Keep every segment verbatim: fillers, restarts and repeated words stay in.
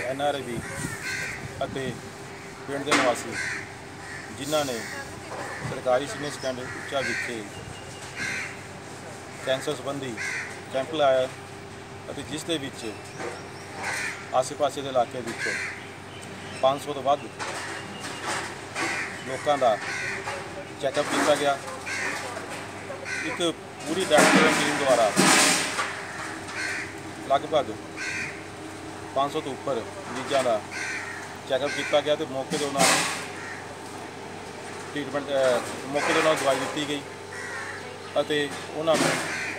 N R आई भी ਅਤੇ ਪਿੰਡ ਦੇ ਨਿਵਾਸੀ ਜਿਨ੍ਹਾਂ ਨੇ ਸਰਕਾਰੀ ਸੀਨੀਅਰ ਸੈਕੰਡਰੀ ਉੱਚਾ ਵਿਖੇ ਕੈਂਸਰ ਸੰਬੰਧੀ ਕੈਂਪ ਲਾਇਆ ਅਤੇ ਜਿਸ ਦੇ ਵਿੱਚ ਆਸੇ ਪਾਸੇ ਦੇ ਇਲਾਕੇ ਵਿੱਚ ਪੰਜ ਸੌ ਤੋਂ ਵੱਧ ਲੋਕਾਂ ਦਾ ਚੈੱਕਅਪ ਕੀਤਾ ਗਿਆ। ਇੱਕ ਪੂਰੀ ਡਾਕਟਰੀ ਟੀਮ ਦੁਆਰਾ लगभग पाँच सौ तो उपर मरीजों का चैकअप किया गया तो मौके पर उन्होंने ट्रीटमेंट मौके पर उन्होंने दवाई दी गई और उन्होंने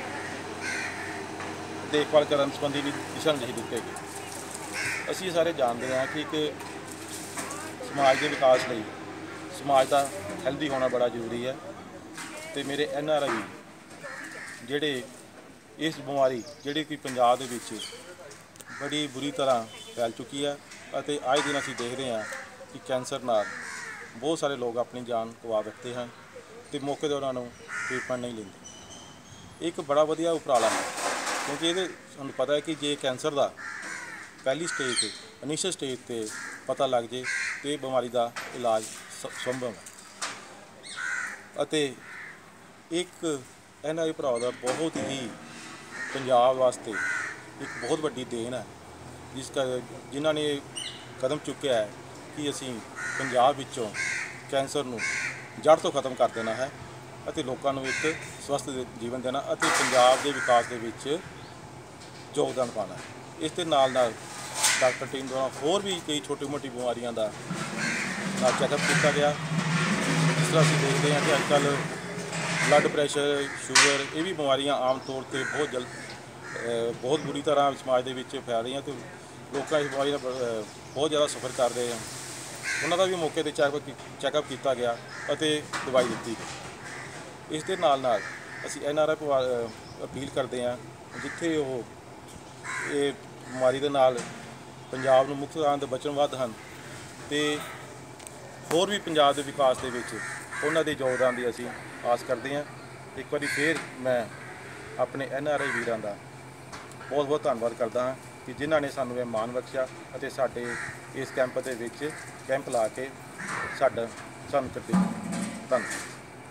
देखभाल करने संबंधी भी दिशा निर्देश दिए गए। असी सारे जानते हैं कि एक समाज के विकास लिए समाज का हेल्दी होना बड़ा जरूरी है। तो मेरे एन आर आई जोड़े इस बीमारी जी कि पंजाब दे विच बड़ी बुरी तरह फैल चुकी है और आए दिन असीं देख रहे हैं कि कैंसर नाल बहुत सारे लोग अपनी जान गवा बैठते हैं तो मौके पर उन्होंने ट्रीटमेंट नहीं लेंदे। एक बड़ा वधिया उपराला है क्योंकि ये सानूं पता है कि जे कैंसर का पहली स्टेज ते इनिशियल स्टेज ते पता लग जाए तो बीमारी का इलाज संभव है। और एक एन आई भरा का बहुत ही पंजाब वास्ते एक बहुत वड्डी देन है जिसका जिन्होंने कदम चुक्या है कि असी पंजाब विचों कैंसर नूं जड़ तो खत्म कर देना है और लोगों को एक स्वस्थ जीवन देना और पंजाब के विकास के विच योगदान पाना है। इस दे नाल नाल डॉक्टर टीम द्वारा होर भी कई छोटी मोटी बीमारियों का चैकअप किया गया। जिस तरह असीं देखते हैं कि अजकल ब्लड प्रैशर शूगर ये भी बीमारियां आम तौर पर बहुत जल्द बहुत बुरी तरह समाज के फैल रही हैं तो लोग इस बीमारी का बहुत ज़्यादा सफ़र कर रहे हैं। उन्होंने भी मौके पर चैकअप चैकअप किया गया और दवाई दी गई। इस दे नाल नाल असीं एन आर आई अपील करते हैं जिथे वो ये बीमारी के नाल पंजाब नूं मुक्त कराउण दे वचनबद्ध हैं तो होर भी पंजाब के विकास के विच उन्हां दे योगदान की असीं आस करते हैं। एक बार फिर मैं अपने एन आर आई वीरां दा बहुत बहुत धन्यवाद करता हाँ कि जिन्होंने सानू ये मान बख्शिया और साडे इस कैंप के विच कैंप ला के साडा सानू करते धन्यवाद।